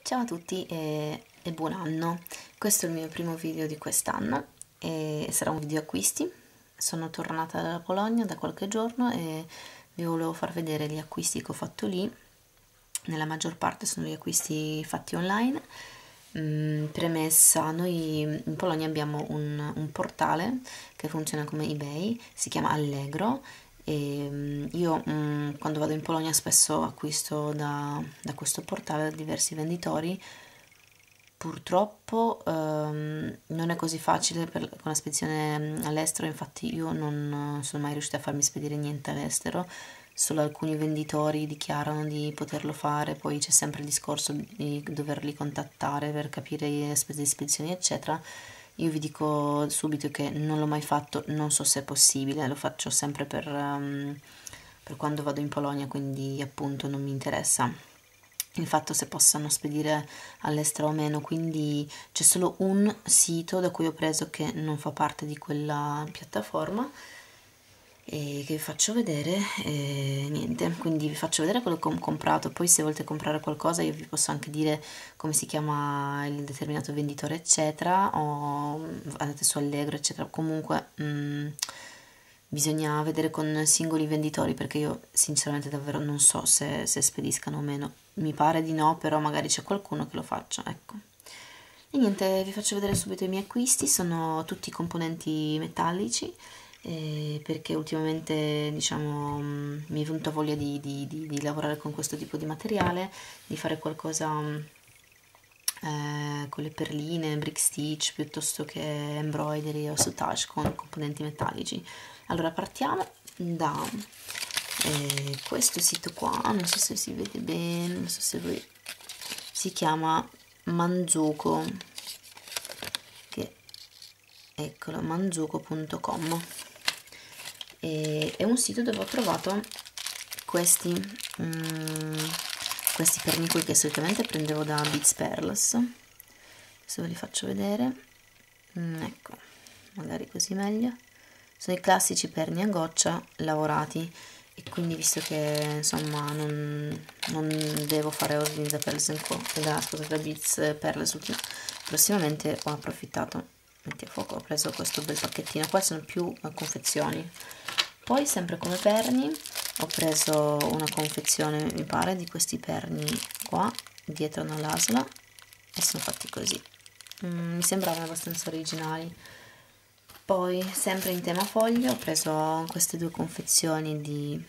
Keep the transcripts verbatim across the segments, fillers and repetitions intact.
Ciao a tutti e, e buon anno. Questo è il mio primo video di quest'anno e sarà un video acquisti. Sono tornata dalla Polonia da qualche giorno e vi volevo far vedere gli acquisti che ho fatto lì. Nella maggior parte sono gli acquisti fatti online. Mm, premessa, noi in Polonia abbiamo un, un portale che funziona come eBay, si chiama Allegro. E io mh, quando vado in Polonia spesso acquisto da, da questo portale da diversi venditori. Purtroppo ehm, non è così facile per, con la spedizione all'estero, infatti io non sono mai riuscita a farmi spedire niente all'estero, solo alcuni venditori dichiarano di poterlo fare, poi c'è sempre il discorso di doverli contattare per capire le spese di spedizione eccetera. Io vi dico subito che non l'ho mai fatto, non so se è possibile, lo faccio sempre per, um, per quando vado in Polonia, quindi appunto non mi interessa il fatto se possano spedire all'estero o meno, quindi c'è solo un sito da cui ho preso che non fa parte di quella piattaforma e che vi faccio vedere e niente, quindi vi faccio vedere quello che ho comprato. Poi se volete comprare qualcosa io vi posso anche dire come si chiama il determinato venditore eccetera, o andate su Allegro eccetera. Comunque mh, bisogna vedere con singoli venditori perché io sinceramente davvero non so se, se spediscano o meno, mi pare di no, però magari c'è qualcuno che lo faccia, ecco. E niente, vi faccio vedere subito i miei acquisti, sono tutti componenti metallici eh, perché ultimamente diciamo mh, mi è venuta voglia di, di, di, di lavorare con questo tipo di materiale, di fare qualcosa mh, eh, con le perline, brick stitch piuttosto che embroidery o soutache con componenti metallici. Allora partiamo da eh, questo sito qua, non so se si vede bene, non so se voi, si chiama Manzuko, che eccolo, manzuko punto com, e è un sito dove ho trovato questi mm, questi pernicoli che solitamente prendevo da Beats Pearls. Adesso ve li faccio vedere, mm, ecco, magari così meglio. Sono i classici perni a goccia lavorati e quindi visto che insomma non, non devo fare ordini da Pearls and Co, da, scusa, da Beats Pearls prossimamente, ho approfittato, metti a fuoco, ho preso questo bel pacchettino. Qua sono più confezioni. Poi sempre come perni ho preso una confezione mi pare di questi perni qua dietro nell'asla e sono fatti così, mm, mi sembravano abbastanza originali. Poi sempre in tema foglia ho preso queste due confezioni di,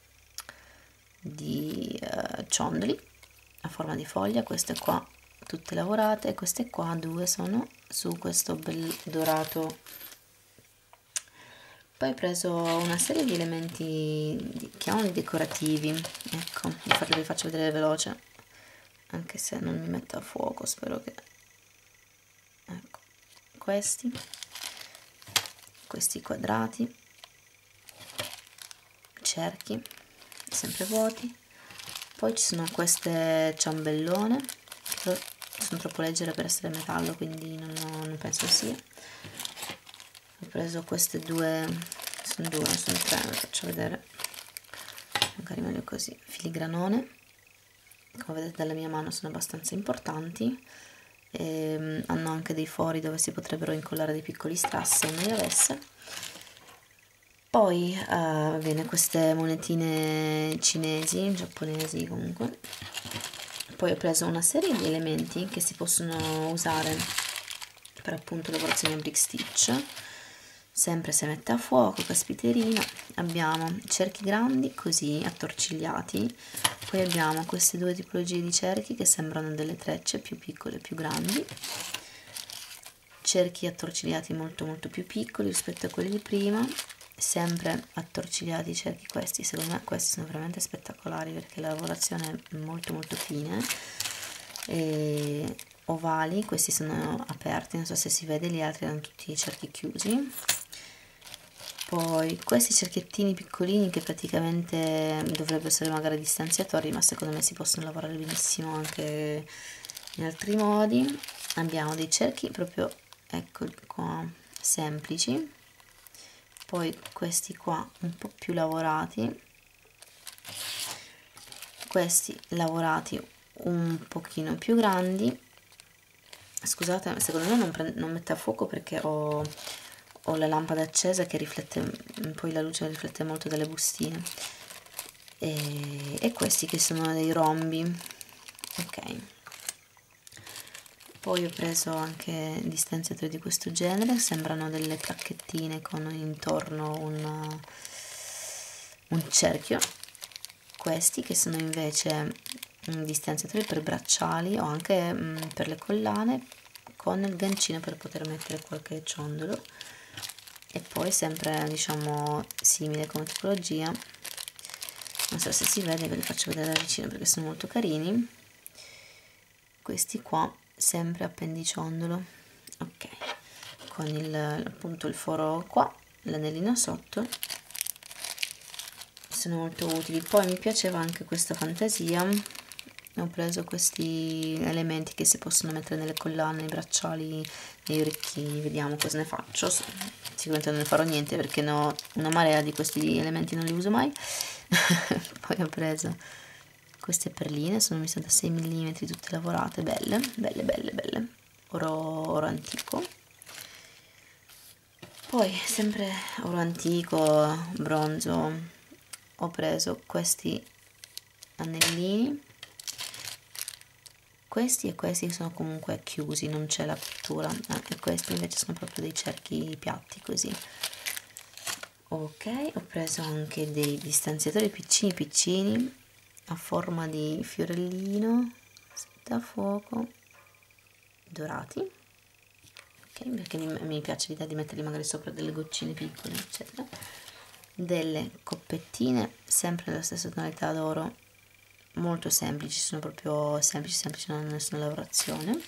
di uh, ciondoli a forma di foglia, queste qua tutte lavorate e queste qua due sono su questo bel dorato. Poi ho preso una serie di elementi, chiamiamoli decorativi, ecco, infatti vi faccio vedere veloce, anche se non mi metto a fuoco, spero che, ecco, questi, questi quadrati, cerchi, sempre vuoti, poi ci sono queste ciambellone, che sono troppo leggere per essere metallo, quindi non, non penso sia. Ho preso queste due, sono due, sono tre, vi faccio vedere, magari meglio così, filigranone, come vedete dalla mia mano sono abbastanza importanti, e hanno anche dei fori dove si potrebbero incollare dei piccoli strass se non li avesse. Poi uh, va bene, queste monetine cinesi, giapponesi comunque. Poi ho preso una serie di elementi che si possono usare per appunto lavorazioni a brick stitch, sempre se mette a fuoco, caspiterina. Abbiamo cerchi grandi così attorcigliati, poi abbiamo queste due tipologie di cerchi che sembrano delle trecce più piccole e più grandi, cerchi attorcigliati molto molto più piccoli rispetto a quelli di prima, sempre attorcigliati i cerchi. Questi secondo me questi sono veramente spettacolari perché la lavorazione è molto molto fine, e ovali, questi sono aperti, non so se si vede, gli altri erano tutti cerchi chiusi. Poi questi cerchiettini piccolini che praticamente dovrebbero essere magari distanziatori, ma secondo me si possono lavorare benissimo anche in altri modi. Abbiamo dei cerchi proprio, eccoli qua, semplici, poi questi qua un po' più lavorati, questi lavorati un pochino più grandi. Scusate, secondo me non, non mette a fuoco perché ho, ho la lampada accesa che riflette, poi la luce riflette molto dalle bustine. E, e questi che sono dei rombi. Ok, poi ho preso anche distanziatori di questo genere, sembrano delle placchettine con intorno un, un cerchio. Questi che sono invece distanziatori per bracciali o anche mh, per le collane, con il gancino per poter mettere qualche ciondolo. E poi sempre, diciamo, simile come tipologia, non so se si vede, ve li faccio vedere da vicino perché sono molto carini. Questi qua sempre appendiciondolo, ok, con il, appunto il foro qua, l'anellino sotto, sono molto utili. Poi mi piaceva anche questa fantasia, ho preso questi elementi che si possono mettere nelle collane, nei bracciali, negli orecchini, vediamo cosa ne faccio. Sicuramente non ne farò niente perché ne ho una marea di questi elementi, non li uso mai. Poi ho preso queste perline, sono messe da sei millimetri, tutte lavorate, belle, belle, belle, belle, oro, oro antico. Poi sempre oro antico, bronzo, ho preso questi anellini, questi e questi sono comunque chiusi, non c'è la cottura, ah, e questi invece sono proprio dei cerchi piatti così. Ok, ho preso anche dei distanziatori piccini piccini a forma di fiorellino, da fuoco, dorati, ok, perché mi, mi piace l'idea di metterli magari sopra delle goccine piccole, eccetera. Delle coppettine, sempre nella stessa tonalità d'oro, molto semplici, sono proprio semplici, semplici, non hanno nessuna lavorazione.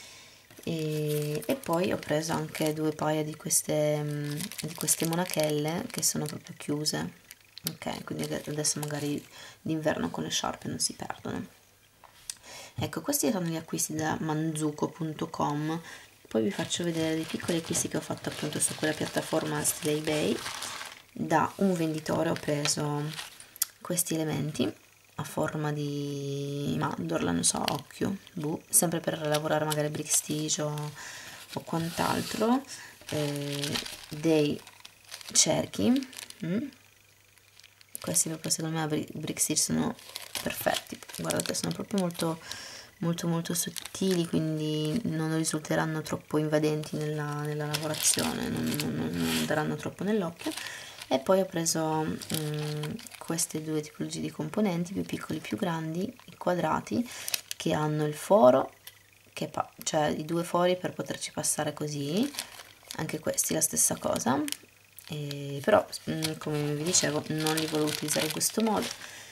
E, e poi ho preso anche due paia di queste, di queste monachelle che sono proprio chiuse, ok, quindi adesso magari d'inverno con le sciarpe non si perdono. Ecco, questi sono gli acquisti da manzuko punto com. Poi vi faccio vedere dei piccoli acquisti che ho fatto appunto su quella piattaforma stile eBay. Da un venditore ho preso questi elementi a forma di mandorla, non so, occhio, buh, sempre per lavorare magari brick stitch o, o quant'altro, eh, dei cerchi, mm? Questi proprio secondo me a brick stitch sono perfetti, guardate, sono proprio molto molto molto sottili, quindi non risulteranno troppo invadenti nella, nella lavorazione, non, non, non daranno troppo nell'occhio. E poi ho preso um, queste due tipologie di componenti, più piccoli più grandi, i quadrati, che hanno il foro, che pa cioè i due fori per poterci passare così, anche questi la stessa cosa, e però um, come vi dicevo non li volevo utilizzare in questo modo.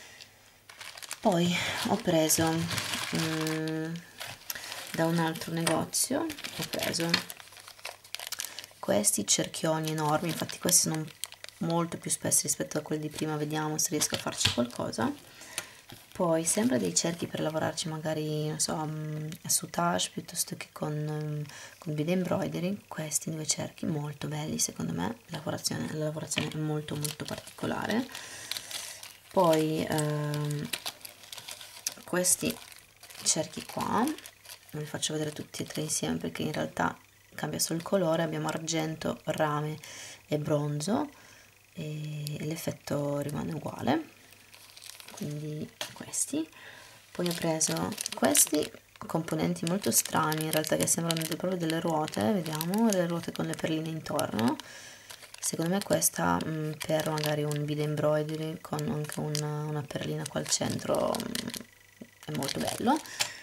Poi ho preso um, da un altro negozio, ho preso questi cerchioni enormi, infatti questi sono molto più spessi rispetto a quelli di prima, vediamo se riesco a farci qualcosa. Poi sempre dei cerchi per lavorarci magari, non so, a soutage piuttosto che con, con bead embroidery. Questi due cerchi molto belli secondo me, la lavorazione, la lavorazione è molto molto particolare. Poi ehm, questi cerchi qua, ve li faccio vedere tutti e tre insieme perché in realtà cambia solo il colore, abbiamo argento, rame e bronzo e l'effetto rimane uguale, quindi questi. Poi ho preso questi componenti molto strani in realtà, che sembrano proprio delle ruote, vediamo, le ruote con le perline intorno. Secondo me questa mh, per magari un bead embroidery con anche una, una perlina qua al centro mh, è molto bello.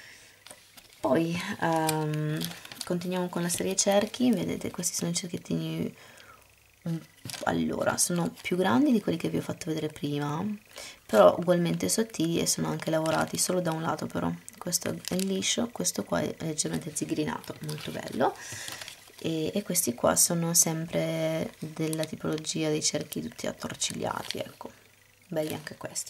Poi um, continuiamo con la serie cerchi, vedete questi sono i cerchettini, um, allora sono più grandi di quelli che vi ho fatto vedere prima, però ugualmente sottili e sono anche lavorati solo da un lato, però questo è liscio, questo qua è leggermente zigrinato, molto bello. E, e questi qua sono sempre della tipologia dei cerchi tutti attorcigliati, ecco, belli anche questi.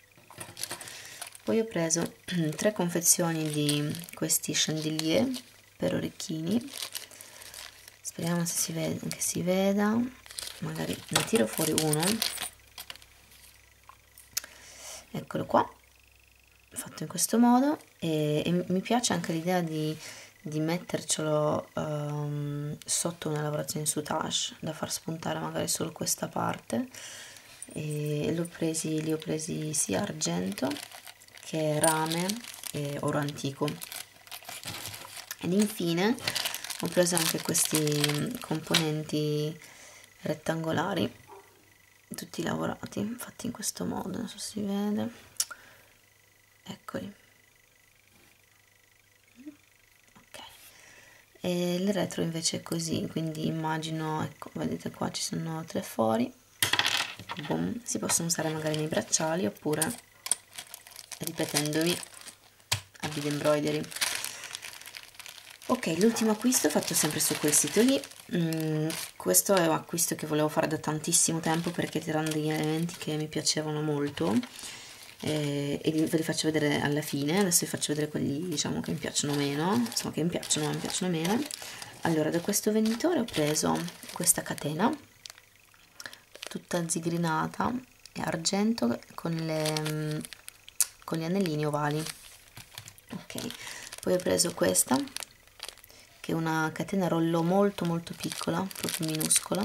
Poi ho preso tre confezioni di questi chandelier per orecchini, speriamo se si vede, che si veda, magari ne tiro fuori uno, eccolo qua, fatto in questo modo, e, e mi piace anche l'idea di, di mettercelo um, sotto una lavorazione su tache, da far spuntare magari solo questa parte, e l'ho presi, li ho presi sia argento che rame e oro antico. Ed infine ho preso anche questi componenti rettangolari, tutti lavorati, fatti in questo modo, non so se si vede, eccoli, ok. E il retro invece è così, quindi immagino, ecco, vedete qua ci sono tre fori, boom, si possono usare magari nei bracciali oppure ripetendomi a bead embroidery. Ok, l'ultimo acquisto fatto sempre su quel sito lì. Mm, questo è un acquisto che volevo fare da tantissimo tempo perché erano degli elementi che mi piacevano molto, eh, e ve li faccio vedere alla fine. Adesso vi faccio vedere quelli, diciamo, che mi piacciono meno, insomma che mi piacciono ma mi piacciono meno. Allora, da questo venditore ho preso questa catena tutta zigrinata e argento con le, con gli anellini ovali. Ok, poi ho preso questa che è una catena rollo molto molto piccola, proprio minuscola.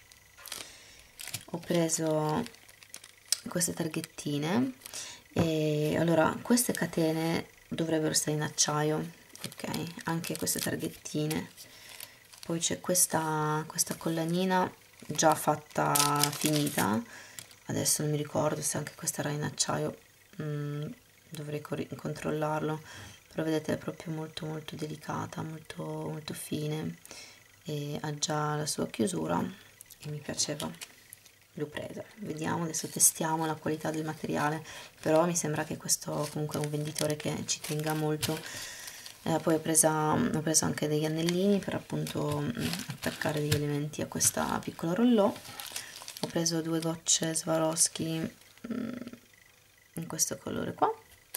Ho preso queste targhettine, e allora queste catene dovrebbero stare in acciaio, ok, anche queste targhettine. Poi c'è questa, questa collanina già fatta, finita, adesso non mi ricordo se anche questa era in acciaio, mm, dovrei controllarlo, però vedete è proprio molto molto delicata, molto molto fine, e ha già la sua chiusura e mi piaceva, l'ho presa. Vediamo, adesso testiamo la qualità del materiale, però mi sembra che questo comunque è un venditore che ci tenga molto. Eh, poi ho, presa, ho preso anche degli anellini per appunto mh, attaccare degli elementi a questa piccola rollò. Ho preso due gocce Swarovski mh, in questo colore qua.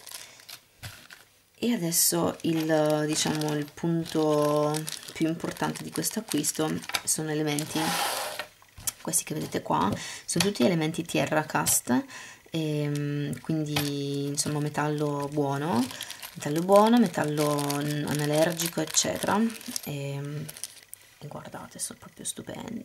E adesso il, diciamo, il punto più importante di questo acquisto sono elementi, questi che vedete qua, sono tutti elementi Tierra Cast, e, quindi insomma metallo buono, metallo buono, metallo analergico, eccetera, e, e guardate, sono proprio stupendi.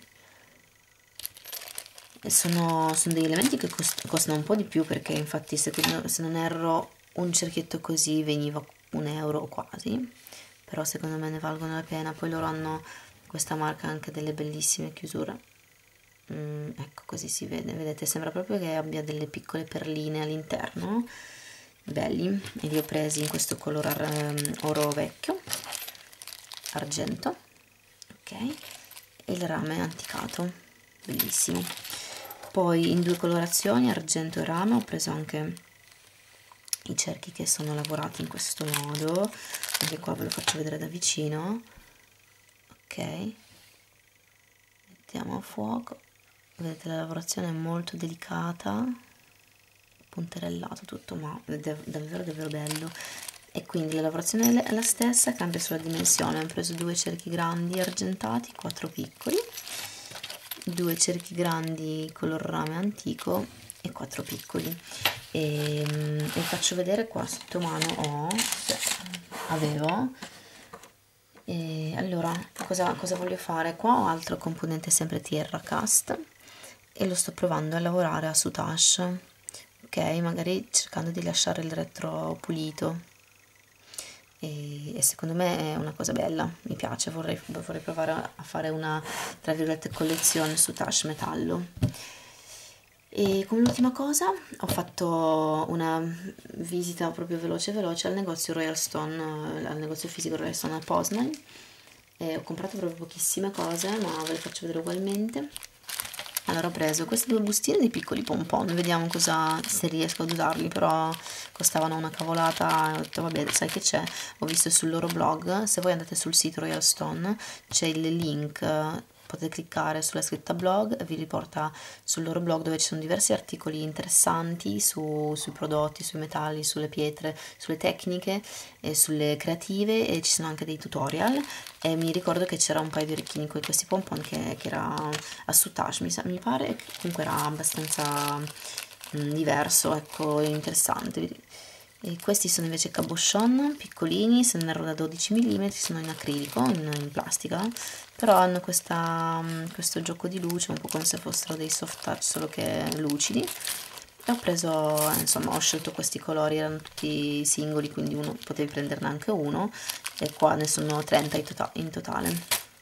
E sono, sono degli elementi che cost, costano un po' di più, perché infatti se, se non erro un cerchietto così veniva un euro quasi, però secondo me ne valgono la pena. Poi loro hanno questa marca anche delle bellissime chiusure, mm, ecco, così si vede, vedete, sembra proprio che abbia delle piccole perline all'interno, belli. E li ho presi in questo colore um, oro vecchio, argento, ok, e il rame anticato, bellissimo. Poi in due colorazioni, argento e rame, ho preso anche i cerchi che sono lavorati in questo modo, anche qua ve lo faccio vedere da vicino, ok, mettiamo a fuoco, vedete la lavorazione è molto delicata, punterellato tutto, ma è davvero davvero bello. E quindi la lavorazione è la stessa, cambia sulla dimensione. Ho preso due cerchi grandi argentati, quattro piccoli, due cerchi grandi color rame antico e quattro piccoli. E, e faccio vedere qua sotto mano ho, cioè, avevo, e allora cosa, cosa voglio fare? Qua ho altro componente sempre Tierra Cast e lo sto provando a lavorare a soutache, ok, magari cercando di lasciare il retro pulito, e, e secondo me è una cosa bella, mi piace, vorrei, vorrei provare a fare una, tra virgolette, collezione soutache metallo. E come ultima cosa ho fatto una visita proprio veloce veloce al negozio Royal Stone, al negozio fisico Royal Stone a Poznań, e ho comprato proprio pochissime cose, ma ve le faccio vedere ugualmente. Allora ho preso queste due bustine di piccoli pompon, vediamo cosa, se riesco ad usarli, però costavano una cavolata, e ho detto vabbè, sai che c'è, ho visto sul loro blog, se voi andate sul sito Royal Stone c'è il link, potete cliccare sulla scritta blog e vi riporta sul loro blog, dove ci sono diversi articoli interessanti su, sui prodotti, sui metalli, sulle pietre, sulle tecniche e sulle creative, e ci sono anche dei tutorial. E mi ricordo che c'era un paio di orecchini con questi pompon che, che era a soutache, mi, sa, mi pare, che comunque era abbastanza mh, diverso, ecco, interessante. E questi sono invece cabochon, piccolini, se ne erano da dodici millimetri, sono in acrilico, in, in plastica, però hanno questa, questo gioco di luce, un po' come se fossero dei soft touch, solo che lucidi. E ho preso, insomma, ho scelto questi colori, erano tutti singoli, quindi uno, potevi prenderne anche uno, e qua ne sono trenta in, tota in totale.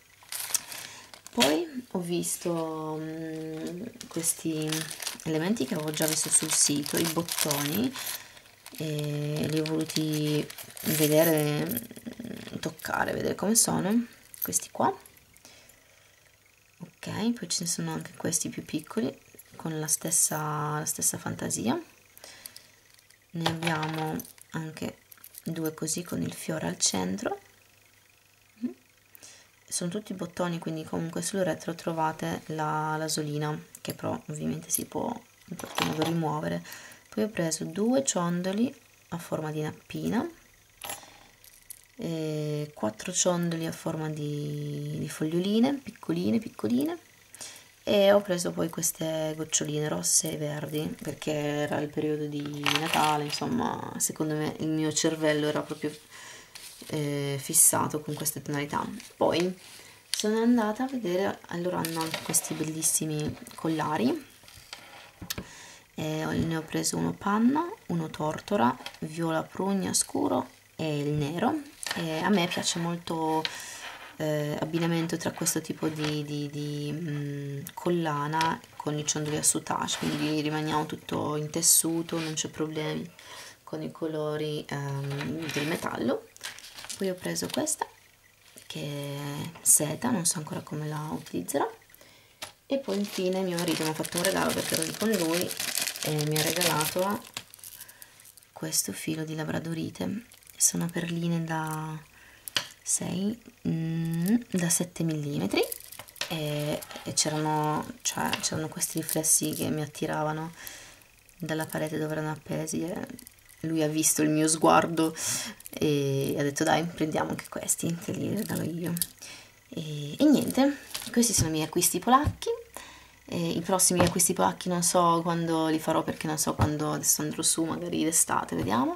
Poi ho visto um, questi elementi che avevo già visto sul sito, i bottoni, e li ho voluti vedere, toccare, vedere come sono, questi qua. Ok, poi ce ne sono anche questi più piccoli, con la stessa, la stessa fantasia. Ne abbiamo anche due così con il fiore al centro. Sono tutti bottoni, quindi comunque sul retro trovate la lasolina, che però ovviamente si può in qualche modo rimuovere. Poi ho preso due ciondoli a forma di nappina, e quattro ciondoli a forma di, di foglioline, piccoline piccoline, e ho preso poi queste goccioline rosse e verdi, perché era il periodo di Natale, insomma, secondo me il mio cervello era proprio eh, fissato con queste tonalità. Poi sono andata a vedere, allora hanno anche questi bellissimi collari, e ne ho preso uno panna, uno tortora, viola prugna scuro e il nero. E a me piace molto eh, abbinamento tra questo tipo di, di, di mh, collana con i ciondoli a soutache, quindi rimaniamo tutto in tessuto, non c'è problemi con i colori ehm, del metallo. Poi ho preso questa che è seta, non so ancora come la utilizzerò. E poi infine mio marito mi ha fatto un regalo, perché ero lì con lui, e mi ha regalato questo filo di labradorite. Sono perline da sei, mm, da sette millimetri, e, e c'erano, cioè, c'erano questi riflessi che mi attiravano dalla parete dove erano appesi, e lui ha visto il mio sguardo e ha detto dai, prendiamo anche questi, te li regalo io. E, e niente, questi sono i miei acquisti polacchi. E i prossimi acquisti polacchi non so quando li farò, perché non so quando, adesso andrò su, magari d'estate, vediamo.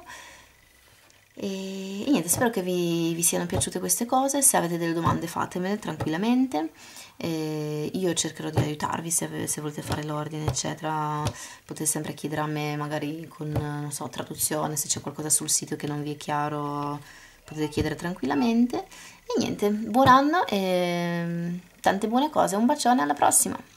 E, e niente, spero che vi, vi siano piaciute queste cose. Se avete delle domande fatemele tranquillamente, e io cercherò di aiutarvi. Se, se volete fare l'ordine eccetera, potete sempre chiedere a me, magari con, non so, traduzione, se c'è qualcosa sul sito che non vi è chiaro potete chiedere tranquillamente. E niente, buon anno e tante buone cose, un bacione, alla prossima!